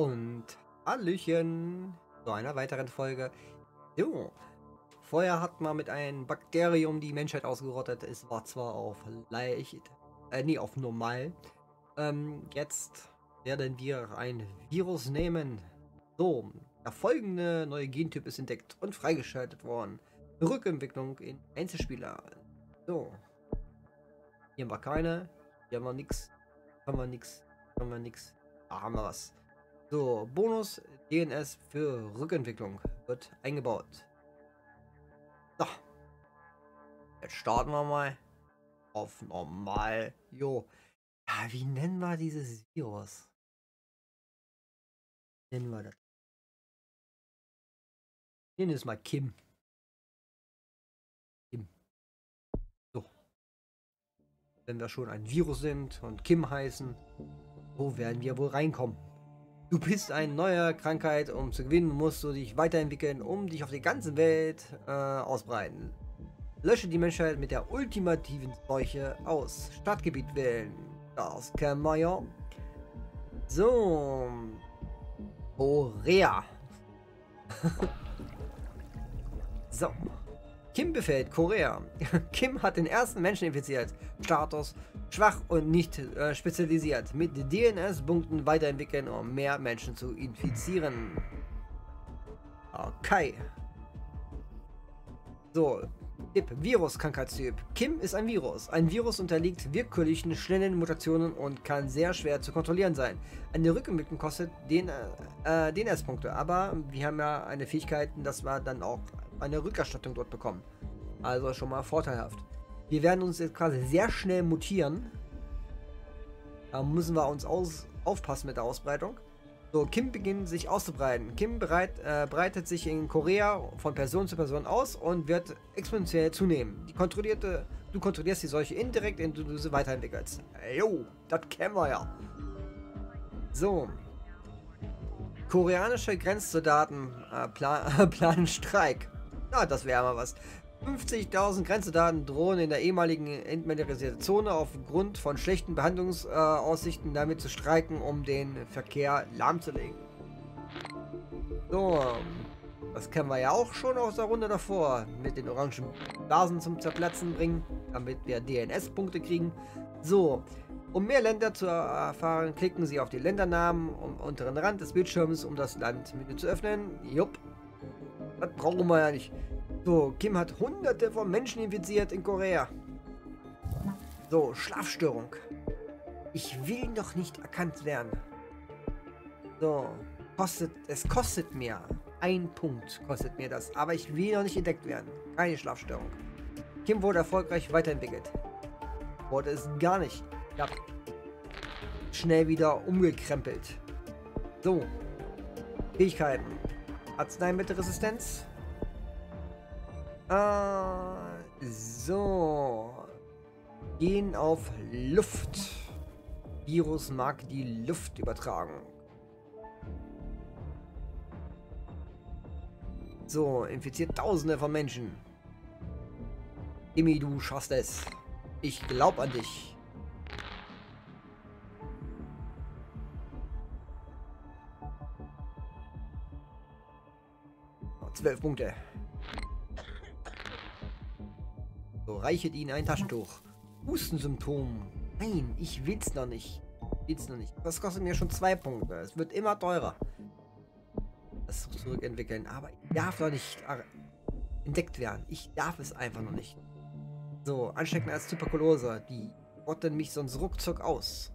Und Hallöchen zu einer weiteren Folge. So, vorher hat man mit einem Bakterium die Menschheit ausgerottet. Es war zwar auf leicht, nee, auf normal. Jetzt werden wir ein Virus nehmen. So, der folgende neue Gentyp ist entdeckt und freigeschaltet worden. Rückentwicklung in Einzelspieler. So, hier haben wir keine. Hier haben wir nichts. Haben wir nichts. Haben wir nichts. Da haben wir was. So, Bonus DNS für Rückentwicklung wird eingebaut. So. Jetzt starten wir mal auf normal. Jo. Ja, wie nennen wir dieses Virus? Nennen wir das? Nennen wir es mal Kim. Kim. So. Wenn wir schon ein Virus sind und Kim heißen, wo werden wir wohl reinkommen? Du bist eine neue Krankheit, um zu gewinnen, musst du dich weiterentwickeln, um dich auf die ganze Welt ausbreiten. Lösche die Menschheit mit der ultimativen Seuche aus. Stadtgebiet wählen. Das kennen wir ja. So. Korea. So. Kim befällt Korea. Kim hat den ersten Menschen infiziert. Status schwach und nicht spezialisiert. Mit DNS-Punkten weiterentwickeln, um mehr Menschen zu infizieren. Okay. So. Tipp: Virus-Krankheitstyp. Kim ist ein Virus. Ein Virus unterliegt willkürlichen, schnellen Mutationen und kann sehr schwer zu kontrollieren sein. Eine Rückentwicklung kostet DNS-Punkte, aber wir haben ja eine Fähigkeit, dass wir dann auch eine Rückerstattung dort bekommen. Also schon mal vorteilhaft. Wir werden uns jetzt quasi sehr schnell mutieren. Da müssen wir uns aufpassen mit der Ausbreitung. So, Kim beginnt sich auszubreiten. Kim breitet sich in Korea von Person zu Person aus und wird exponentiell zunehmen. Du kontrollierst die Seuche indirekt, indem du sie weiterentwickelst. Jo, das kennen wir ja. So. Koreanische Grenzsoldaten planen Streik. Na, das wäre mal was. 50.000 Grenzsoldaten drohen in der ehemaligen entmilitarisierten Zone aufgrund von schlechten Behandlungsaussichten damit zu streiken, um den Verkehr lahmzulegen. So, das kennen wir ja auch schon aus der Runde davor. Mit den orangen Blasen zum Zerplatzen bringen, damit wir DNS-Punkte kriegen. So, um mehr Länder zu erfahren, klicken Sie auf die Ländernamen am unteren Rand des Bildschirms, um das Landmenü zu öffnen. Jupp, das brauchen wir ja nicht. So, Kim hat hunderte von Menschen infiziert in Korea. So, Schlafstörung. Ich will noch nicht erkannt werden. So, es kostet mir. 1 Punkt kostet mir das. Aber ich will noch nicht entdeckt werden. Keine Schlafstörung. Kim wurde erfolgreich weiterentwickelt. Wurde es gar nicht. Ja. Schnell wieder umgekrempelt. So. Fähigkeiten. Arzneimittelresistenz. So. Gehen auf Luft. Virus mag die Luft übertragen. So, infiziert Tausende von Menschen. Imi, du schaffst es. Ich glaub an dich. Oh, 12 Punkte. So, reichet ihnen ein Taschentuch. Hustensymptom. Nein, ich will's noch nicht. Das kostet mir schon 2 Punkte. Es wird immer teurer. Das zurückentwickeln. Aber ich darf noch nicht entdeckt werden. Ich darf es einfach noch nicht. So, ansteckender als Tuberkulose. Die rotten mich sonst ruckzuck aus.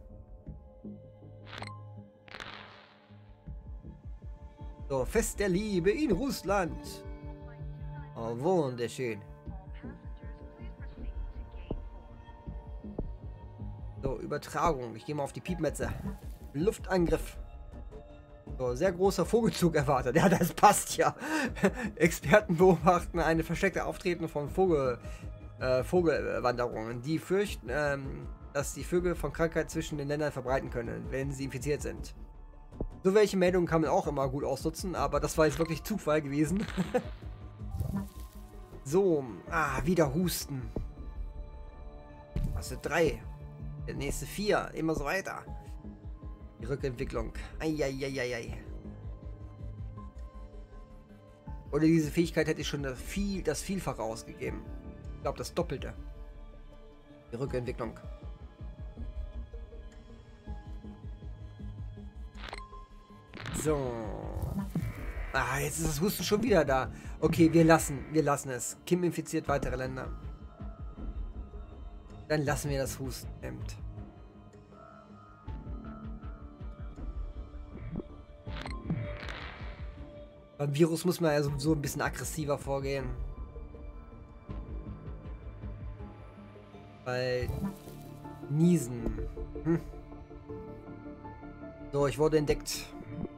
So, Fest der Liebe in Russland. Oh, wunderschön. So, Übertragung. Ich gehe mal auf die Piepmetze. Luftangriff. So, sehr großer Vogelzug erwartet. Ja, das passt ja. Experten beobachten eine versteckte Auftreten von Vogelwanderungen. Die fürchten, dass die Vögel von Krankheit zwischen den Ländern verbreiten können, wenn sie infiziert sind. So welche Meldungen kann man auch immer gut ausnutzen, aber das war jetzt wirklich Zufall gewesen. So, wieder Husten. Was sind 3? Der nächste 4, immer so weiter. Die Rückentwicklung. Eieieiei. Oder diese Fähigkeit hätte ich schon das Vielfache ausgegeben. Ich glaube, das Doppelte. Die Rückentwicklung. So. Ah, jetzt ist das Husten schon wieder da. Okay, wir lassen es. Kim infiziert weitere Länder. Dann lassen wir das Hustenhemd. Beim Virus muss man ja sowieso ein bisschen aggressiver vorgehen. Weil Niesen. So, ich wurde entdeckt.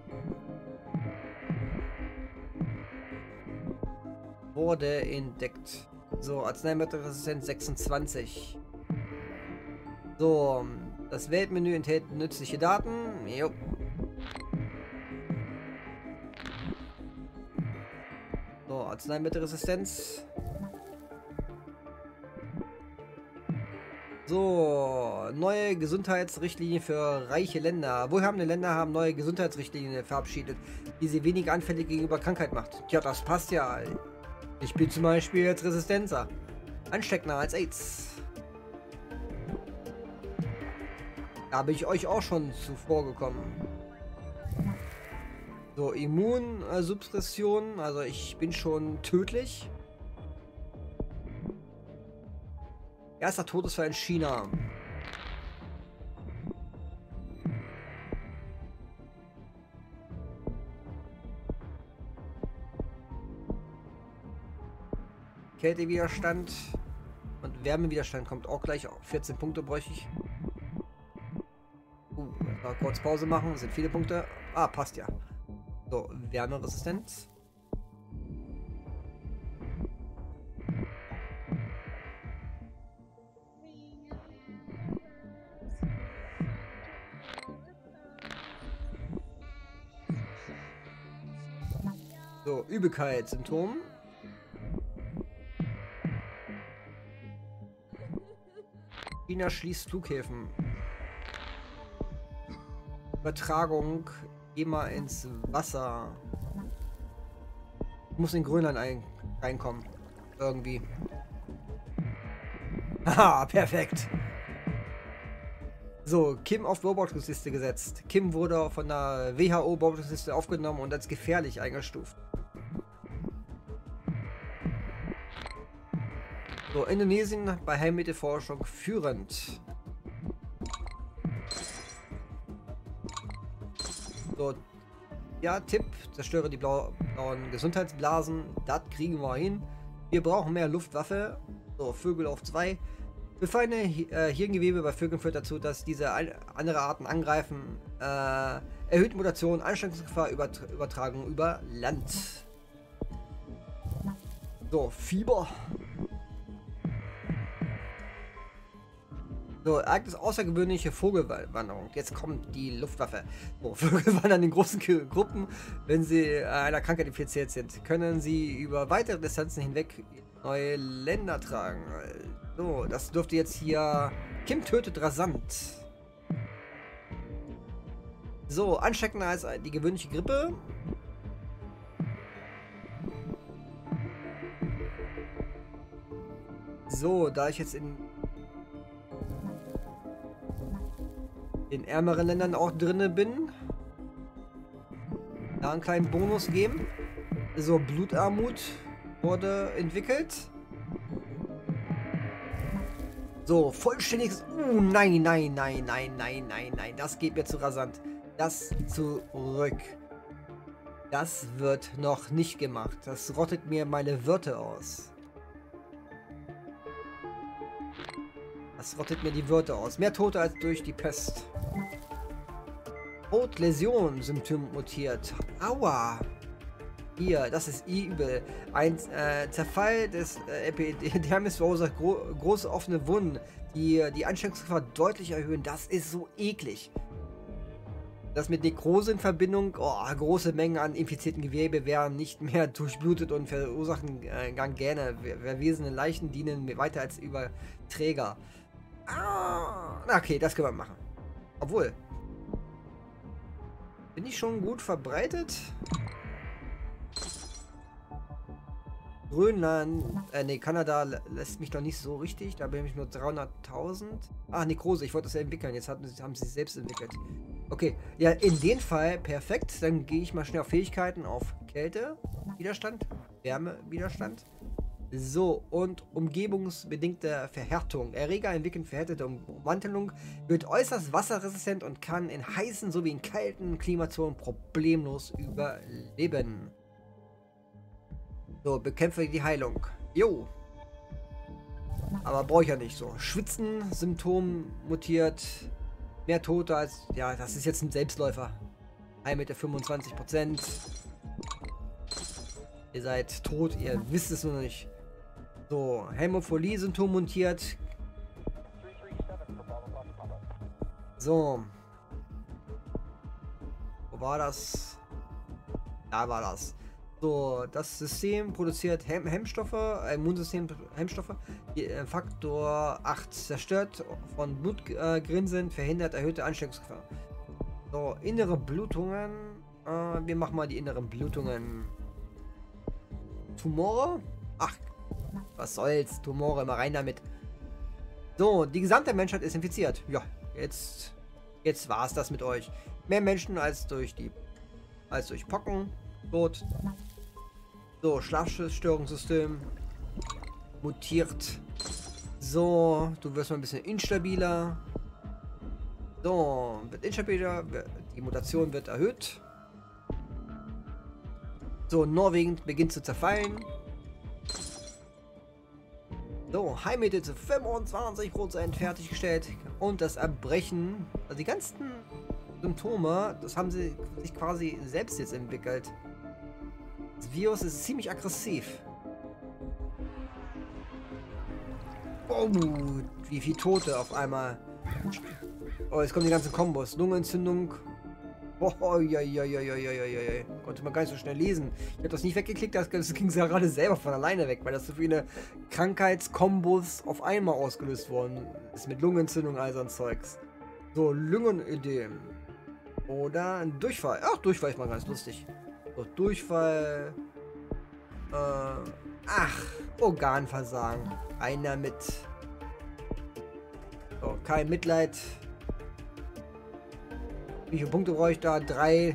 So, Arzneimittelresistenz 26. So, das Weltmenü enthält nützliche Daten. Jo. So, Arzneimittelresistenz. So, neue Gesundheitsrichtlinie für reiche Länder. Wohlhabende Länder haben neue Gesundheitsrichtlinien verabschiedet, die sie weniger anfällig gegenüber Krankheit macht. Tja, das passt ja. Ich bin zum Beispiel jetzt Resistenzer. Ansteckender als AIDS. Da habe ich euch auch schon zuvor gekommen. So, Immunsuppression. Also ich bin schon tödlich. Erster Todesfall in China. Kältewiderstand und Wärmewiderstand kommt auch gleich auf. 14 Punkte bräuchte ich. Mal kurz Pause machen, das sind viele Punkte. Ah, passt ja. So, Wärmeresistenz. So, Übelkeitssymptom. China schließt Flughäfen. Übertragung. Geh mal ins Wasser. Ich muss in Grönland reinkommen. Irgendwie. Haha, perfekt. So, Kim auf Beobachtungsliste gesetzt. Kim wurde von der WHO Beobachtungsliste aufgenommen und als gefährlich eingestuft. So, Indonesien bei Heilmittelforschung führend. So, ja, Tipp, zerstöre die blauen Gesundheitsblasen. Das kriegen wir hin. Wir brauchen mehr Luftwaffe. So, Vögel auf 2. Befallene Hirngewebe bei Vögeln führt dazu, dass diese andere Arten angreifen. Erhöht Mutation, Ansteckungsgefahr, Übertragung über Land. So, Fieber. So, Ereignis außergewöhnliche Vogelwanderung. Jetzt kommt die Luftwaffe. So, Vögel wandern in großen Gruppen. Wenn sie einer Krankheit infiziert sind, können sie über weitere Distanzen hinweg neue Länder tragen. So, das dürfte jetzt hier... Kim tötet rasant. So, ansteckender als die gewöhnliche Grippe. So, da ich jetzt in ärmeren Ländern auch drinne bin, da einen kleinen Bonus geben. So, Blutarmut wurde entwickelt. So, vollständiges... nein, nein, nein, nein, nein, nein, nein. Das geht mir zu rasant. Das zurück. Das wird noch nicht gemacht. Das rottet mir meine Wirte aus. Das rottet mir die Wirte aus. Mehr Tote als durch die Pest. Hautläsion, Symptom mutiert. Aua. Hier, das ist übel. Ein Zerfall des Epidermis verursacht große offene Wunden, die die Ansteckungsgefahr deutlich erhöhen. Das ist so eklig. Das mit Nekrose in Verbindung, große Mengen an infizierten Gewebe werden nicht mehr durchblutet und verursachen Gangrene. Verwesene Leichen dienen weiter als Überträger. Okay, das können wir machen. Obwohl. Bin ich schon gut verbreitet? Grönland, nee, Kanada lässt mich noch nicht so richtig. Da bin ich nur 300.000. Ah, Nekrose, ich wollte das ja entwickeln. Jetzt haben sie es selbst entwickelt. Okay, ja, in dem Fall perfekt. Dann gehe ich mal schnell auf Fähigkeiten, auf Kälte, Widerstand, Wärme, Widerstand. So, und umgebungsbedingte Verhärtung. Erreger entwickeln verhärtete Ummantelung, wird äußerst wasserresistent und kann in heißen sowie in kalten Klimazonen problemlos überleben. So, bekämpfe die Heilung. Jo. Aber brauche ich ja nicht so. Schwitzen, Symptom mutiert. Mehr Tote als... Ja, das ist jetzt ein Selbstläufer. Heil mit der 25%. Ihr seid tot, ihr wisst es nur noch nicht. So, Hämophilie-Symptom mutiert. So. Wo war das? Da war das. So, das System produziert Hemmstoffe, Immunsystem Hemmstoffe, Faktor 8 zerstört von Blutgrinsen, verhindert erhöhte Ansteckungsgefahr. So, innere Blutungen, wir machen mal die inneren Blutungen. Tumore? Ach, was soll's, Tumore, immer rein damit. So, die gesamte Menschheit ist infiziert. Ja, jetzt war's das mit euch. Mehr Menschen als durch Pocken. Tot. So, Schlafstörungssystem mutiert. So, du wirst mal ein bisschen instabiler. So, wird instabiler. Die Mutation wird erhöht. So, Norwegen beginnt zu zerfallen. So, Heilmittel zu 25% fertiggestellt. Und das Erbrechen, also die ganzen Symptome, das haben sie sich quasi selbst jetzt entwickelt. Das Virus ist ziemlich aggressiv. Oh, wie viele Tote auf einmal. Oh, jetzt kommen die ganzen Kombos. Lungenentzündung. Oh, ja. Konnte man gar nicht so schnell lesen. Ich habe das nicht weggeklickt, das ging ja gerade selber von alleine weg, weil das so viele Krankheitskombos auf einmal ausgelöst worden ist mit Lungenentzündung und all so ein Zeugs. So, Lungenödem. Oder ein Durchfall. Ach, Durchfall ist mal ganz lustig. So, Durchfall. Organversagen. Einer mit. So, kein Mitleid. Wie viele Punkte brauche ich da? 3.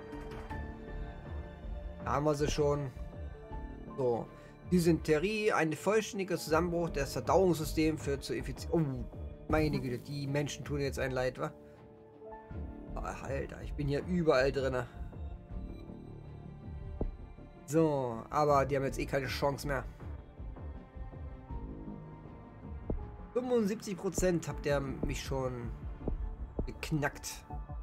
Da haben wir sie schon. So. Dysenterie, ein vollständiger Zusammenbruch des Verdauungssystems führt zu Effizienz. Oh, meine Güte, die Menschen tun jetzt ein Leid, wa? Alter, ich bin hier überall drin. So, aber die haben jetzt eh keine Chance mehr. 75% habt ihr mich schon geknackt.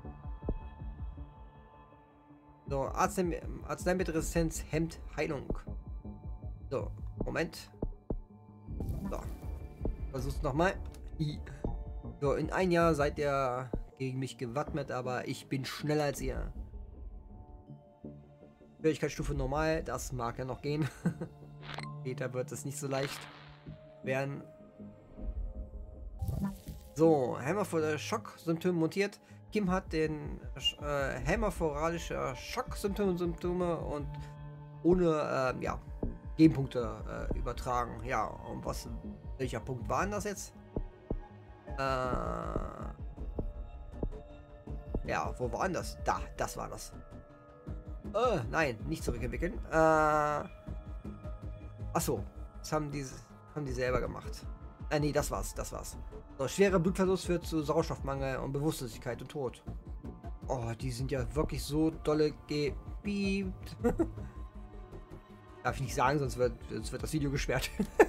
So, Arzneimittelresistenz hemmt Heilung. So, Moment. So, versuch's nochmal. So, in ein Jahr seid ihr gegen mich gewappnet, aber ich bin schneller als ihr. Schwierigkeitsstufe normal, das mag ja noch gehen. Später wird es nicht so leicht werden. So, hämorrhagische Schocksymptome montiert. Kim hat den hämorrhagische Schocksymptome und ohne Genpunkte übertragen. Ja, und welcher Punkt war denn das jetzt? Ja, wo war denn das? Da, das war das. Nein, nicht zurückentwickeln. Achso, das haben die selber gemacht. Nee, das war's. So, schwerer Blutverlust führt zu Sauerstoffmangel und Bewusstlosigkeit und Tod. Oh, die sind ja wirklich so dolle gebiebt. Darf ich nicht sagen, sonst wird das Video gesperrt.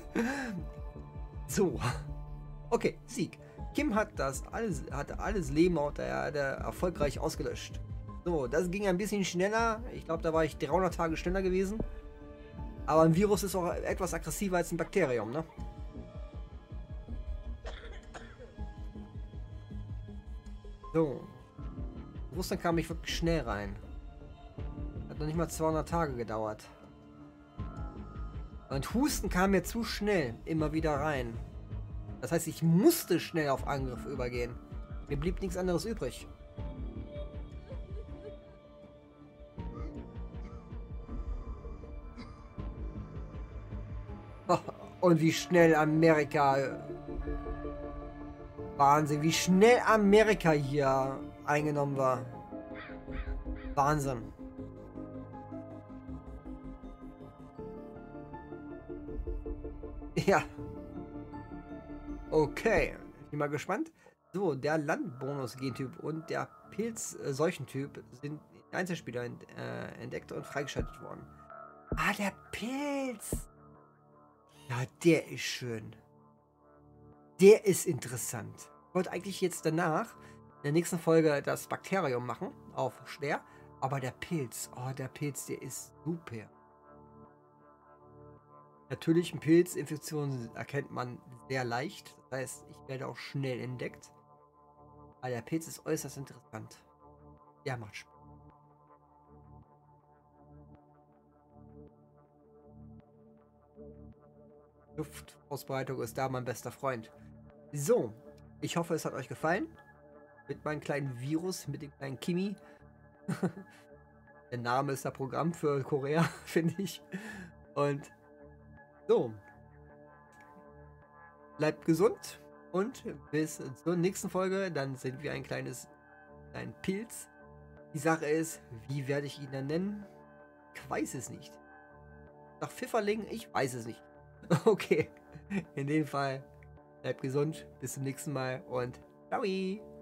So. Okay, Sieg. Kim hatte alles Leben auf der Erde erfolgreich ausgelöscht. So, das ging ein bisschen schneller. Ich glaube, da war ich 300 Tage schneller gewesen. Aber ein Virus ist auch etwas aggressiver als ein Bakterium, ne? So. Russland kam ich wirklich schnell rein. Hat noch nicht mal 200 Tage gedauert. Und Husten kam mir zu schnell immer wieder rein. Das heißt, ich musste schnell auf Angriff übergehen. Mir blieb nichts anderes übrig. Und wie schnell Amerika... Wahnsinn, wie schnell Amerika hier eingenommen war. Wahnsinn. Ja. Okay. Ich bin mal gespannt. So, der Landbonus-Gentyp und der Pilz-Seuchentyp sind in Einzelspieler entdeckt und freigeschaltet worden. Ah, der Pilz. Ja, der ist schön. Der ist interessant. Ich wollte eigentlich jetzt danach in der nächsten Folge das Bakterium machen, auf schwer. Aber der Pilz, oh, der Pilz, der ist super. Natürlich, eine Pilzinfektion erkennt man sehr leicht. Das heißt, ich werde auch schnell entdeckt. Aber der Pilz ist äußerst interessant. Der macht Spaß. Luftausbreitung ist da mein bester Freund. So, ich hoffe, es hat euch gefallen. Mit meinem kleinen Virus, mit dem kleinen Kimi. Der Name ist das Programm für Korea, finde ich. Und so. Bleibt gesund und bis zur nächsten Folge. Dann sind wir ein kleinen Pilz. Die Sache ist, wie werde ich ihn dann nennen? Ich weiß es nicht. Nach Pfifferling? Ich weiß es nicht. Okay. In dem Fall, bleibt gesund. Bis zum nächsten Mal und ciao.